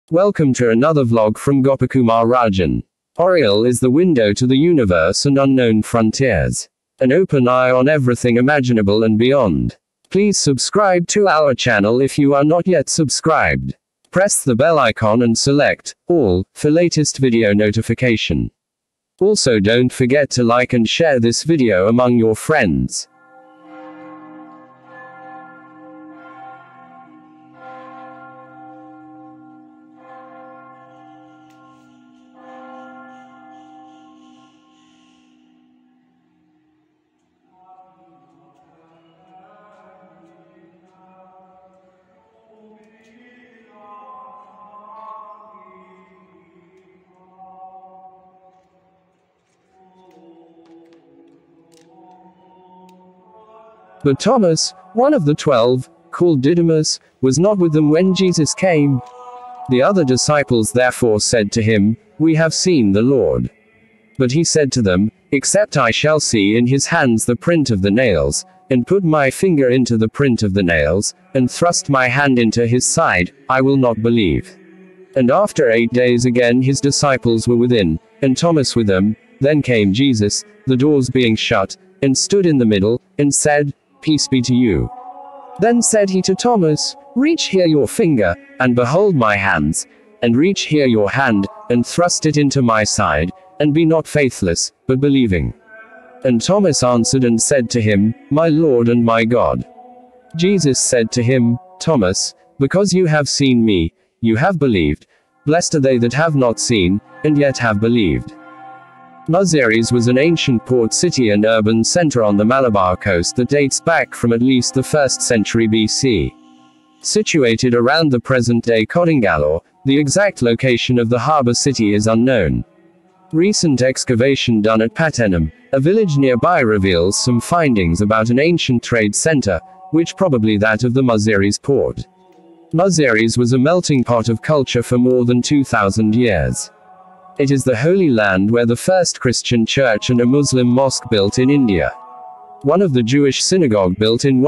Welcome to another vlog from Gopakumar Rajan. Oriel is the window to the universe and unknown frontiers. An open eye on everything imaginable and beyond. Please subscribe to our channel if you are not yet subscribed. Press the bell icon and select all for latest video notification. Also, don't forget to like and share this video among your friends. But Thomas, one of the 12, called Didymus, was not with them when Jesus came. The other disciples therefore said to him, "We have seen the Lord." But he said to them, "Except I shall see in his hands the print of the nails, and put my finger into the print of the nails, and thrust my hand into his side, I will not believe." And after 8 days again his disciples were within, and Thomas with them. Then came Jesus, the doors being shut, and stood in the middle, and said, "Peace be to you." Then said he to Thomas, "Reach here your finger, and behold my hands, and reach here your hand, and thrust it into my side, and be not faithless, but believing." And Thomas answered and said to him, "My Lord and my God." Jesus said to him, "Thomas, because you have seen me, you have believed. Blessed are they that have not seen, and yet have believed." Muziris was an ancient port city and urban center on the Malabar coast that dates back from at least the 1st century BC. Situated around the present-day Kodungallur, the exact location of the harbor city is unknown. Recent excavation done at Pattenham, a village nearby, reveals some findings about an ancient trade center, which probably that of the Muziris port. Muziris was a melting pot of culture for more than 2,000 years. It is the Holy Land where the first Christian church and a Muslim mosque built in India. One of the Jewish synagogue built in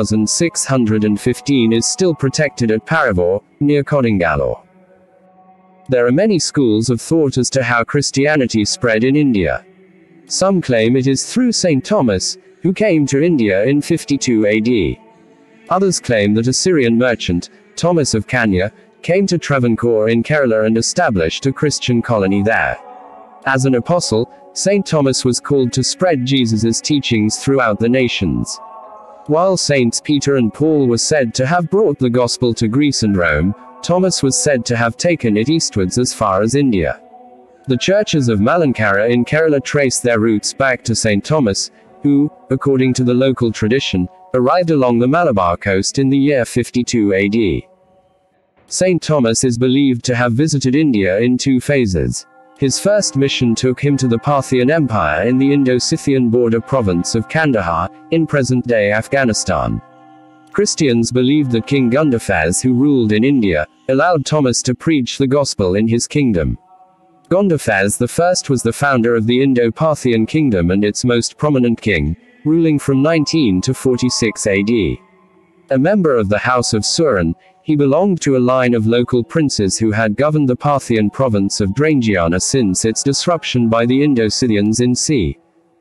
1615 is still protected at Paravur, near Kodungallur. There are many schools of thought as to how Christianity spread in India. Some claim it is through Saint Thomas, who came to India in 52 AD. Others claim that a Syrian merchant, Thomas of Kanya, came to Travancore in Kerala and established a Christian colony there. As an apostle, Saint Thomas was called to spread Jesus's teachings throughout the nations. While Saints Peter and Paul were said to have brought the gospel to Greece and Rome, Thomas was said to have taken it eastwards as far as India. The churches of Malankara in Kerala trace their roots back to Saint Thomas, who, according to the local tradition, arrived along the Malabar coast in the year 52 AD. Saint Thomas is believed to have visited India in 2 phases. His first mission took him to the Parthian Empire in the Indo-Scythian border province of Kandahar, in present-day Afghanistan. Christians believed that King Gundafaz, who ruled in India, allowed Thomas to preach the gospel in his kingdom. Gundafaz I was the founder of the Indo-Parthian kingdom and its most prominent king, ruling from 19 to 46 AD. A member of the House of Suren, he belonged to a line of local princes who had governed the Parthian province of Drangiana since its disruption by the Indo-Scythians in c.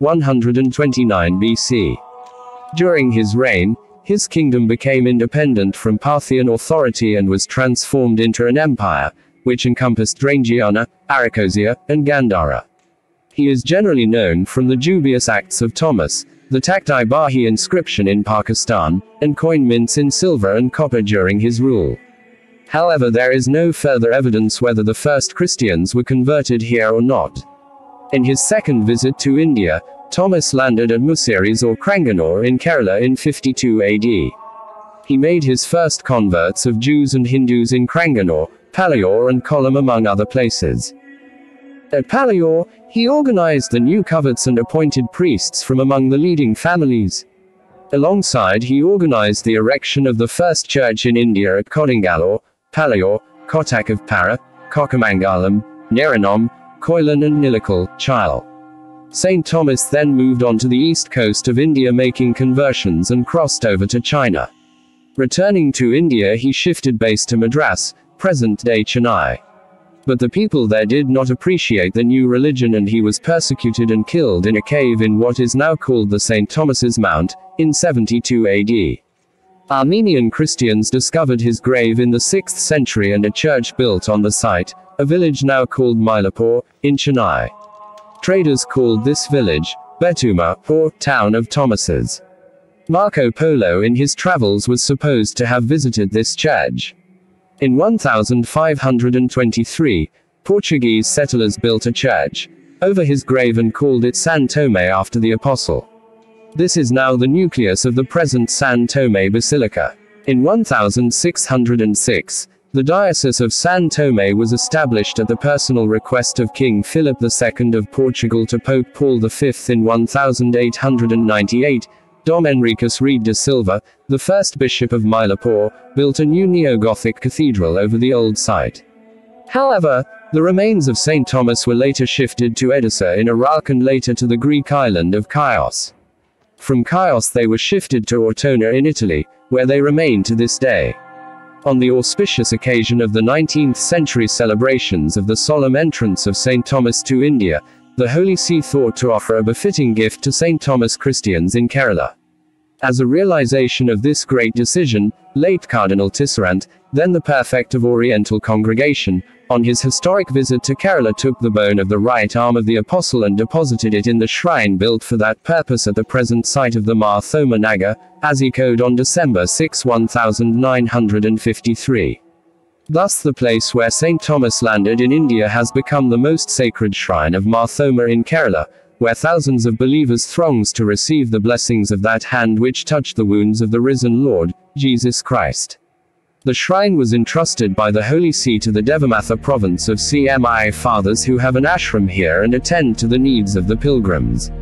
129 BC. During his reign, his kingdom became independent from Parthian authority and was transformed into an empire, which encompassed Drangiana, Arachosia, and Gandhara. He is generally known from the dubious acts of Thomas, the Takti Bahi inscription in Pakistan, and coin mints in silver and copper during his rule. However, there is no further evidence whether the first Christians were converted here or not. In his second visit to India, Thomas landed at Muziris or Cranganore in Kerala in 52 AD. He made his first converts of Jews and Hindus in Cranganore, Palayur and Kollam among other places. At Palayur, he organized the new coverts and appointed priests from among the leading families. Alongside, he organized the erection of the first church in India at Kodungallur, Palayur, Kotak of Para, Kokamangalam, Neranom, Koilan and Nilakal, Chile. Saint Thomas then moved on to the east coast of India, making conversions and crossed over to China. Returning to India, he shifted base to Madras, present-day Chennai. But the people there did not appreciate the new religion, and he was persecuted and killed in a cave in what is now called the St. Thomas's Mount, in 72 AD. Armenian Christians discovered his grave in the 6th century and a church built on the site, a village now called Mylapore, in Chennai. Traders called this village, Betuma, or Town of Thomases. Marco Polo in his travels was supposed to have visited this church. In 1523, Portuguese settlers built a church over his grave and called it San Tome after the apostle. This is now the nucleus of the present San Tome Basilica. In 1606, the Diocese of San Tome was established at the personal request of King Philip II of Portugal to Pope Paul V in 1898. Dom Henricus Reed de Silva, the first bishop of Mylapore, built a new neo-Gothic cathedral over the old site. However, the remains of St. Thomas were later shifted to Edessa in Iraq and later to the Greek island of Chios. From Chios they were shifted to Ortona in Italy, where they remain to this day. On the auspicious occasion of the 19th century celebrations of the solemn entrance of St. Thomas to India, the Holy See thought to offer a befitting gift to St. Thomas Christians in Kerala. As a realization of this great decision, late Cardinal Tisserant, then the prefect of Oriental Congregation, on his historic visit to Kerala took the bone of the right arm of the apostle and deposited it in the shrine built for that purpose at the present site of the Mar Thoma Nagar, Kozhikode on December 6, 1953. Thus the place where St. Thomas landed in India has become the most sacred shrine of Mar Thoma in Kerala, where thousands of believers throngs to receive the blessings of that hand which touched the wounds of the risen Lord, Jesus Christ. The shrine was entrusted by the Holy See to the Devamatha province of CMI fathers who have an ashram here and attend to the needs of the pilgrims.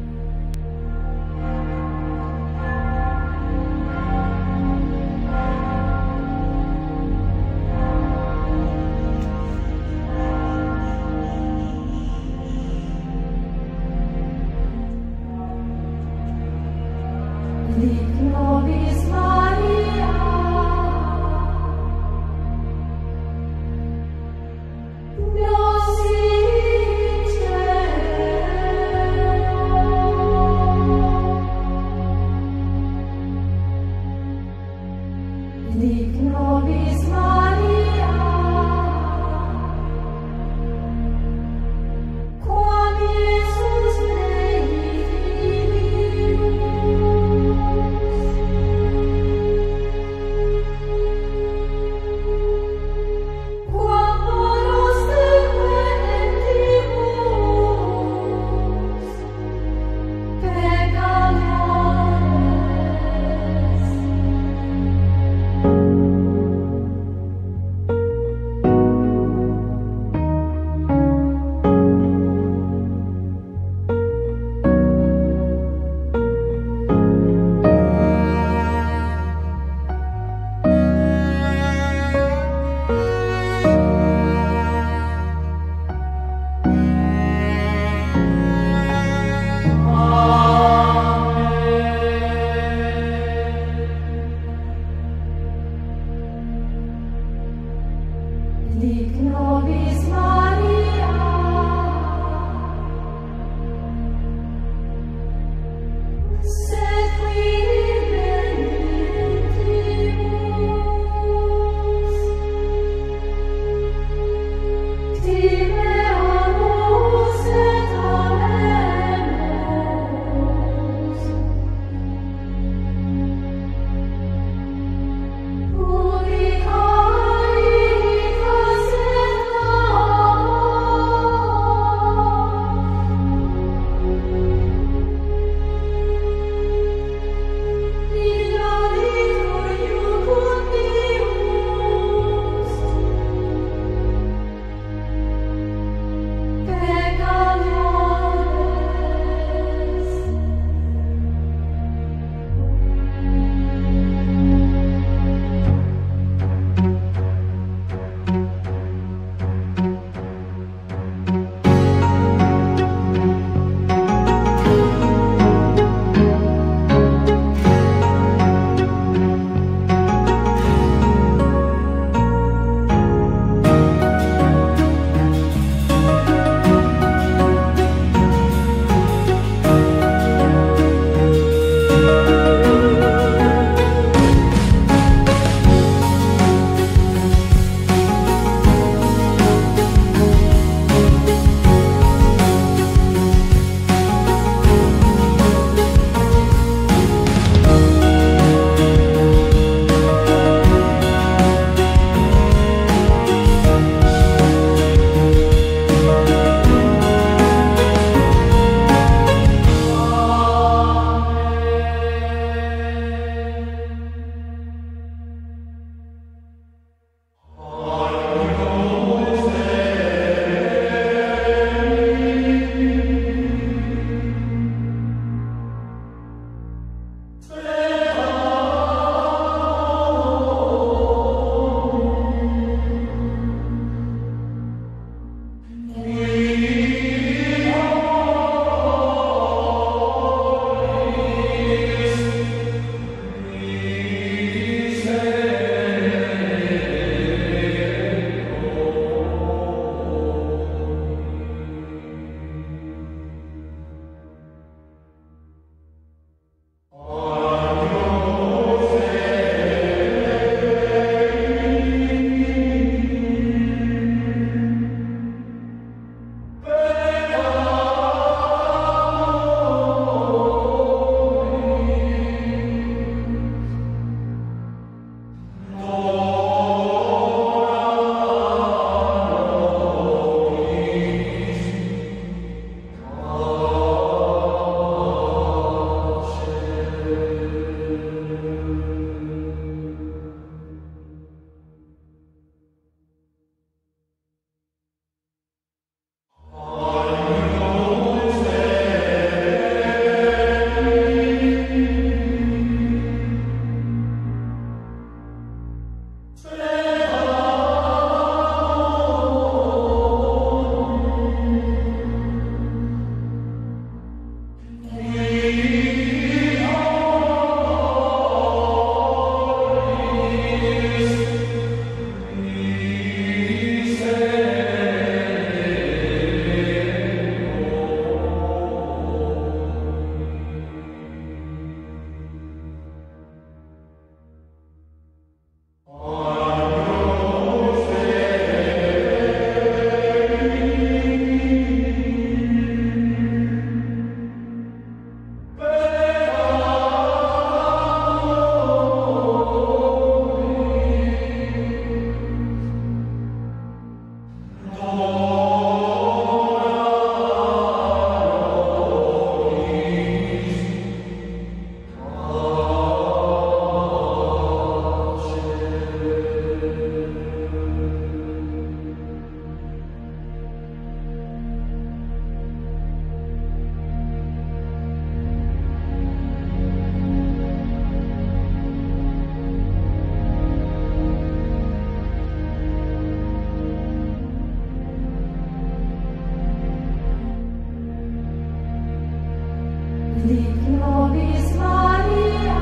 Lieb nobis Maria,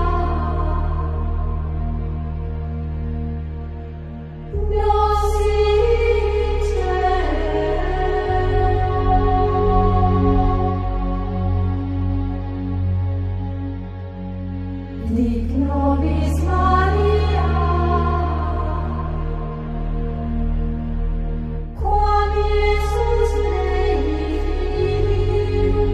nos in terreno. Lieb nobis Maria, quam Iesus Dei filius.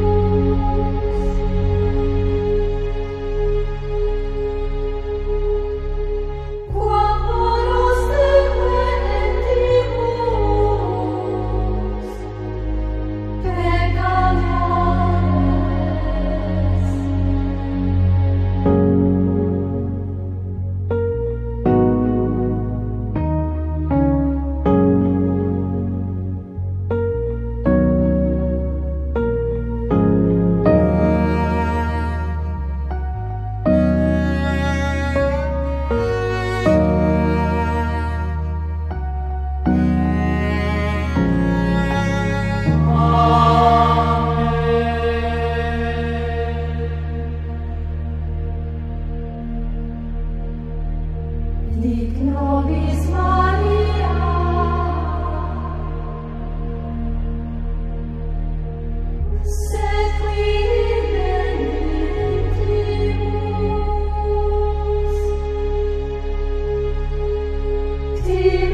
Lieb nobis Maria, sed qui benedictimus,